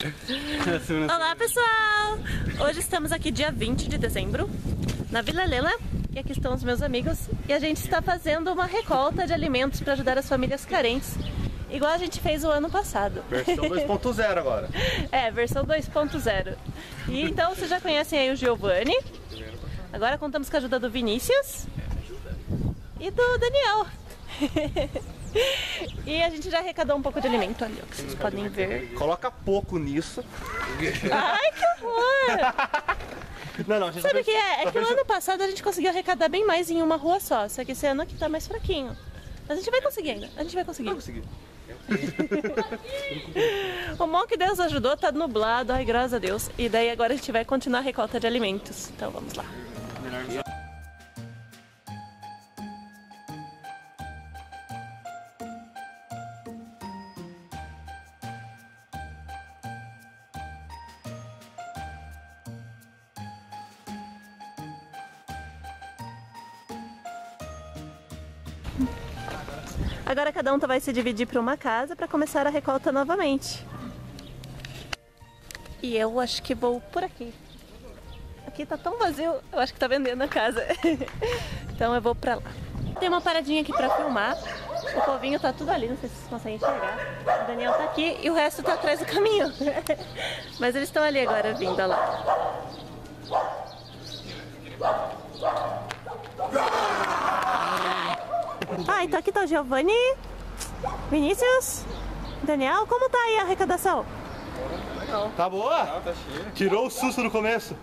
Olá pessoal! Hoje estamos aqui dia 20 de dezembro na Vila Lela e aqui estão os meus amigos e a gente está fazendo uma recolta de alimentos para ajudar as famílias carentes, igual a gente fez o ano passado. Versão 2.0 agora. É, versão 2.0. E então vocês já conhecem aí o Giovanni. Agora contamos com a ajuda do Vinícius e do Daniel. E a gente já arrecadou um pouco de alimento ali, ó, que vocês podem ver. Coloca pouco nisso. Ai, que horror! Não, a gente Sabe o que é? É que no ano passado a gente conseguiu arrecadar bem mais em uma rua só. Só que esse ano aqui tá mais fraquinho. Mas a gente vai conseguir ainda. A gente vai conseguir. O bom que Deus ajudou, tá nublado, ai graças a Deus. E daí agora a gente vai continuar a recolta de alimentos. Então vamos lá. Agora cada um vai se dividir para uma casa para começar a recolta novamente. E eu acho que vou por aqui. Aqui tá tão vazio, eu acho que tá vendendo a casa. Então eu vou pra lá. Tem uma paradinha aqui pra filmar. O povinho tá tudo ali, não sei se vocês conseguem enxergar. O Daniel tá aqui e o resto tá atrás do caminho. Mas eles estão ali agora vindo, olha lá. Ah, então aqui tá o Giovanni, Vinícius, Daniel, como tá aí a arrecadação? Legal. Tá boa? Não, tá cheio. Tirou o susto no começo.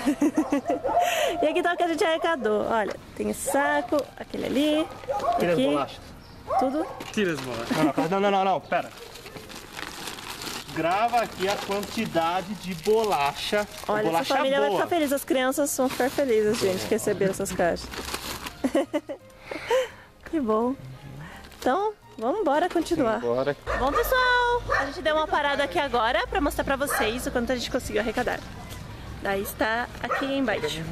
E aqui tá o que a gente arrecadou. Olha, tem esse saco, aquele ali, Tira aqui, as bolachas. tudo. Tira as bolachas. Não, pera. Grava aqui a quantidade de bolacha. Olha, bolacha essa família boa. vai ficar feliz, as crianças vão ficar felizes, gente, que receberam essas caixas. Que bom. Então, vamos embora continuar. Bora. Bom, pessoal, a gente deu uma parada aqui agora pra mostrar pra vocês o quanto a gente conseguiu arrecadar. Daí está aqui embaixo.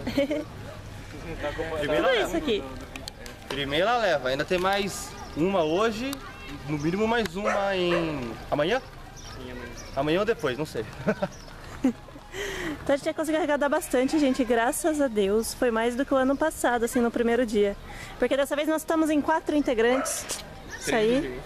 Tudo isso aqui. Primeira leva. Ainda tem mais uma hoje, no mínimo mais uma em... Amanhã? Amanhã ou depois, não sei. Então a gente já conseguiu arrecadar bastante, gente, graças a Deus. Foi mais do que o ano passado, assim, no primeiro dia. Porque dessa vez nós estamos em 4 integrantes. Isso aí.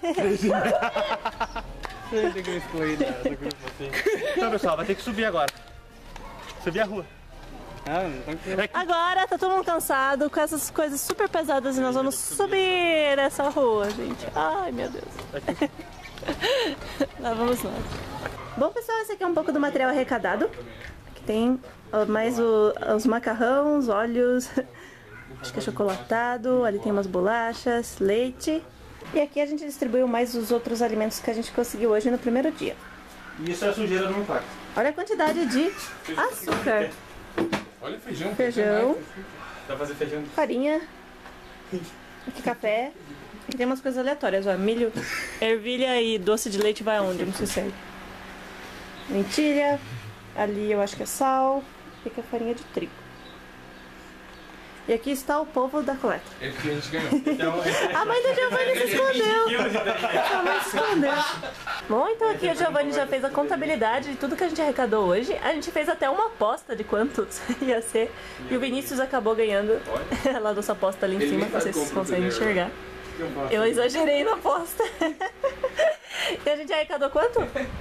Então, pessoal, vai ter que subir agora. Subir a rua. Agora tá todo mundo cansado com essas coisas super pesadas e nós vamos subir essa rua, gente. Ai, meu Deus. Lá vamos nós. Bom, pessoal, esse aqui é um pouco do material arrecadado. Aqui tem mais os macarrões, óleos, acho que é chocolatado, ali tem umas bolachas, leite. E aqui a gente distribuiu mais os outros alimentos que a gente conseguiu hoje no primeiro dia. E isso é sujeira no impacto. Olha a quantidade de açúcar. Olha o feijão. Feijão. Dá pra fazer feijão. Farinha. Aqui café. Aqui tem umas coisas aleatórias, ó. Milho, ervilha e doce de leite vai aonde? Não sei se é. Lentilha. Ali eu acho que é sal. E aqui é farinha de trigo. E aqui está o povo da coleta. É porque a gente ganhou. A mãe do Giovanni se escondeu. A mãe se escondeu. Bom, então aqui o Giovanni já fez a contabilidade de tudo que a gente arrecadou hoje. A gente fez até uma aposta de quantos ia ser. E o Vinícius acabou ganhando lá nossa aposta ali em cima. Não sei se vocês conseguem enxergar. Eu exagerei na aposta. E a gente arrecadou quanto?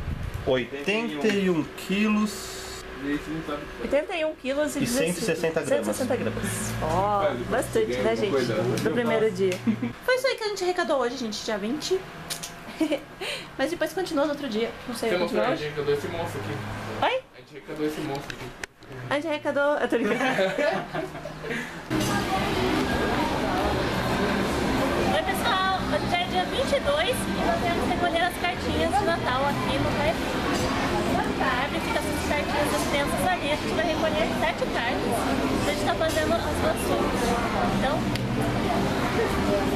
81 quilos 81 quilos e 160 gramas. 160 gramas. Ó, bastante, né, gente? Do primeiro dia. Foi isso aí que a gente arrecadou hoje, gente, dia 20. Mas depois continua no outro dia. Não sei, Você continua mostrou, a hoje. gente arrecadou esse monstro aqui. Oi? A gente arrecadou esse monstro aqui. A gente arrecadou... Eu tô brincando. Oi, pessoal. Hoje já é dia 22 e nós viemos recolher as cartinhas de Natal aqui no Carrefour. A árvore fica com as cartinhas das crianças ali. A gente vai recolher 7 cartas. A gente tá fazendo as doações. Então...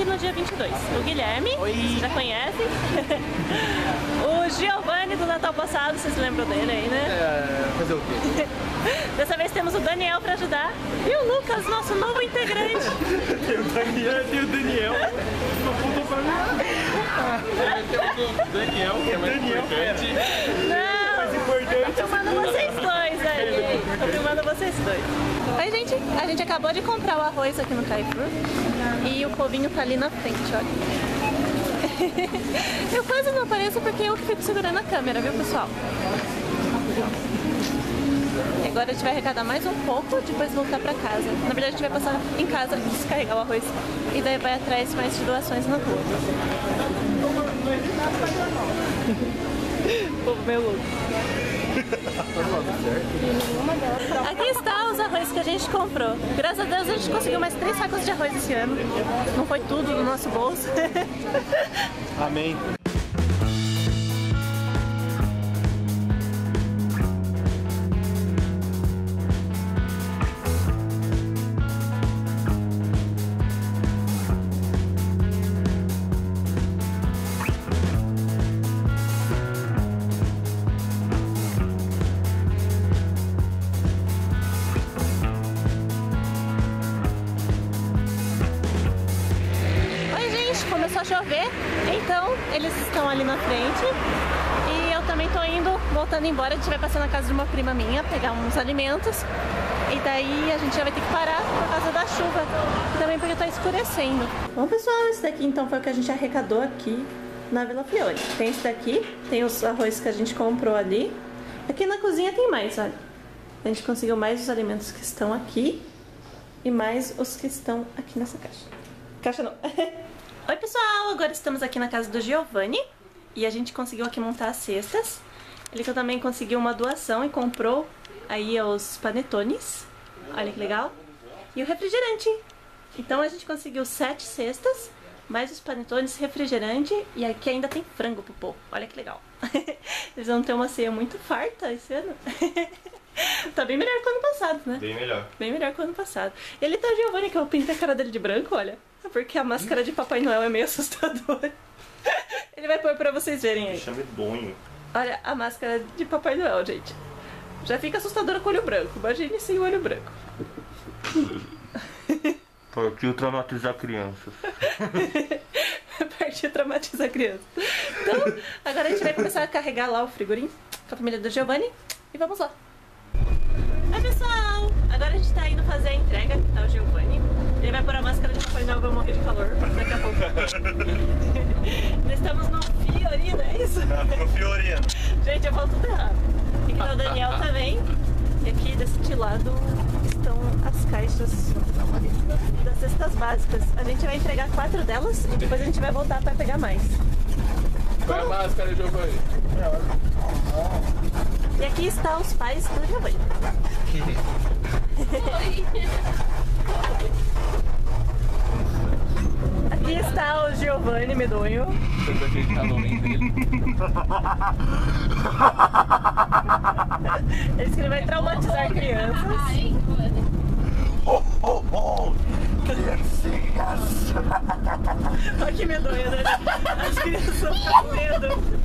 aqui no dia 22. O Guilherme, vocês já conhecem. O Giovanni do Natal passado, vocês lembram dele aí, né? Fazer o quê? Dessa vez temos o Daniel pra ajudar. E o Lucas, nosso novo integrante. Tem o Daniel, tem o Daniel. Não apontou pra mim. Tem o Daniel, que é mais importante. Não, Mais importante. tô filmando vocês dois aí. Tô filmando vocês dois. Oi, gente. A gente acabou de comprar o arroz aqui no Carrefour. E o povinho tá ali na frente, olha. Eu quase não apareço porque eu que fico segurando a câmera, viu, pessoal? Agora a gente vai arrecadar mais um pouco, depois voltar pra casa. Na verdade a gente vai passar em casa, descarregar o arroz e daí vai atrás mais de doações na rua. Povo meio louco. Aqui está os arroz que a gente comprou. Graças a Deus a gente conseguiu mais 3 sacos de arroz esse ano. Não foi tudo no nosso bolso. Amém. Começou a chover, então eles estão ali na frente e eu também tô indo, voltando embora. A gente vai passar na casa de uma prima minha, pegar uns alimentos e daí a gente já vai ter que parar por causa da chuva, também porque tá escurecendo. Bom, pessoal, esse daqui então foi o que a gente arrecadou aqui na Vila Fiore. Tem esse daqui, tem os arroz que a gente comprou ali. Aqui na cozinha tem mais, olha. A gente conseguiu mais os alimentos que estão aqui e mais os que estão aqui nessa caixa. Caixa não. Oi, pessoal! Agora estamos aqui na casa do Giovanni e a gente conseguiu aqui montar as cestas. Ele também conseguiu uma doação e comprou aí os panetones. Olha que legal. E o refrigerante. Então a gente conseguiu 7 cestas, mais os panetones, refrigerante e aqui ainda tem frango pro povo. Olha que legal. Eles vão ter uma ceia muito farta esse ano. Tá bem melhor que o ano passado, né? Bem melhor. Bem melhor que o ano passado. Ele tá o Giovanni, que eu pintei a cara dele de branco, olha. Porque a máscara de Papai Noel é meio assustadora. Ele vai pôr pra vocês verem aí. Chama donho. Olha a máscara de Papai Noel, gente. Já fica assustadora com o olho branco. Imagine sem o olho branco. Partiu traumatizar crianças. Partiu traumatizar crianças. Então, agora a gente vai começar a carregar lá o frigorim com a família do Giovanni. E vamos lá. Oi, pessoal! Agora a gente tá indo fazer a entrega, que tá o Giovanni. Ele vai pôr a máscara de Papai Noel e vai morrer de calor daqui a pouco. Nós estamos no Fiorino, é isso? No Fiorino. Gente, eu falo tudo errado. Aqui tá o Daniel também. E aqui deste lado estão as caixas das cestas básicas. A gente vai entregar 4 delas e depois a gente vai voltar pra pegar mais. Qual é a máscara, Giovanni? E aqui estão os pais do Giovanni. Aqui está o Giovanni medonho. Eu tô aqui de Halloween dele. Ele disse que ele vai traumatizar crianças. Criancinhas! Olha que medonho, né? As crianças vão ficar com medo.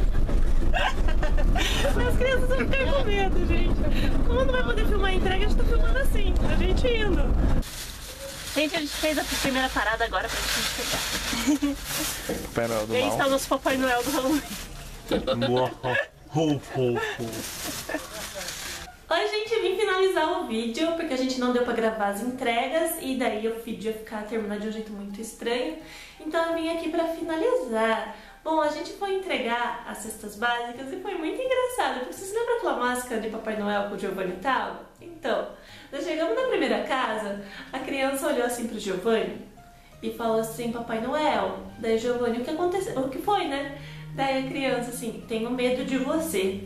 As crianças vão ficar com medo, gente. Como não vai poder filmar a entrega, a gente tá filmando assim, a gente indo. Gente, a gente fez a primeira parada agora pra gente pegar. Papai Noel do E aí mal. está o nosso Papai Noel do Halloween. Oi, gente, vim finalizar o vídeo porque a gente não deu pra gravar as entregas e daí o vídeo ia terminar de um jeito muito estranho. Então eu vim aqui pra finalizar. Bom, a gente foi entregar as cestas básicas e foi muito engraçado. Porque vocês lembram aquela máscara de Papai Noel que o Giovanni tava? Então, nós chegamos na primeira casa, a criança olhou assim pro Giovanni e falou assim, Papai Noel. Daí Giovanni, o que aconteceu? O que foi, né? Daí a criança assim, tenho medo de você.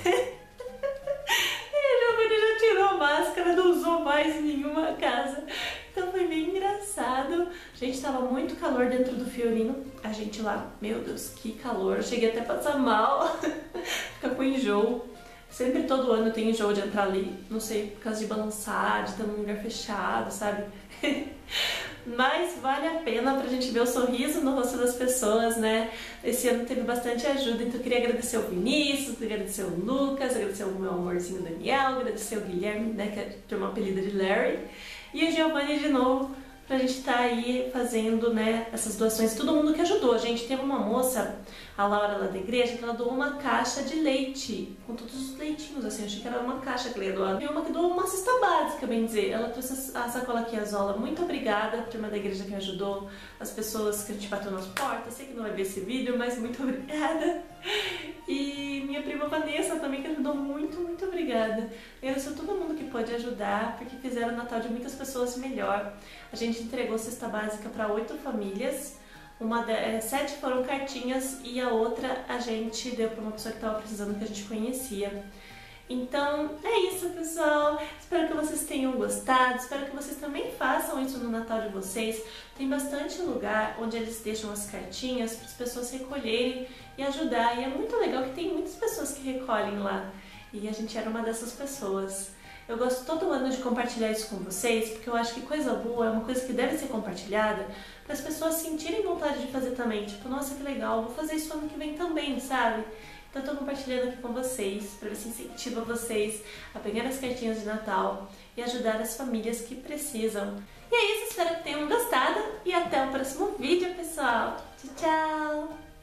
Tirou a máscara, não usou mais em nenhuma casa. Então foi bem engraçado. Gente, tava muito calor dentro do Fiorino. A gente lá, meu Deus, que calor. Cheguei até a passar mal. Fica com enjoo. Sempre, todo ano, eu tenho enjoo de entrar ali. Não sei, por causa de balançar, de estar num lugar fechado, sabe? Mas vale a pena pra gente ver o sorriso no rosto das pessoas, né? Esse ano teve bastante ajuda, então eu queria agradecer o Vinícius, agradecer o Lucas, agradecer o meu amorzinho Daniel, agradecer o Guilherme, né, que tem uma apelida de Larry, e o Giovanni de novo, pra gente estar aí fazendo, né, essas doações. Todo mundo que ajudou. A gente teve uma moça, a Laura lá da igreja, que ela doou uma caixa de leite, com todos os leitinhos, assim, achei que era uma caixa que ela ia doar. E uma que doou uma cesta básica, bem dizer. Ela trouxe a sacola aqui, a Zola. Muito obrigada, a turma da igreja que ajudou, as pessoas que a gente bateu nas portas. Sei que não vai ver esse vídeo, mas muito obrigada. E minha prima Vanessa também, que ajudou muito, muito obrigada. Eu agradeço a todo mundo que pôde ajudar, porque fizeram o Natal de muitas pessoas melhor. A gente entregou cesta básica para 8 famílias, 7 foram cartinhas e a outra a gente deu para uma pessoa que estava precisando, que a gente conhecia. Então é isso, pessoal. Espero que vocês tenham gostado, espero que vocês também façam isso no Natal de vocês. Tem bastante lugar onde eles deixam as cartinhas para as pessoas recolherem e ajudar. E é muito legal que tem muitas pessoas que recolhem lá. E a gente era uma dessas pessoas. Eu gosto todo ano de compartilhar isso com vocês, porque eu acho que coisa boa é uma coisa que deve ser compartilhada para as pessoas sentirem vontade de fazer também. Tipo, nossa, que legal, vou fazer isso ano que vem também, sabe? Então eu tô compartilhando aqui com vocês, para ver se incentiva vocês a pegar as cartinhas de Natal e ajudar as famílias que precisam. E é isso, espero que tenham gostado e até o próximo vídeo, pessoal. Tchau, tchau!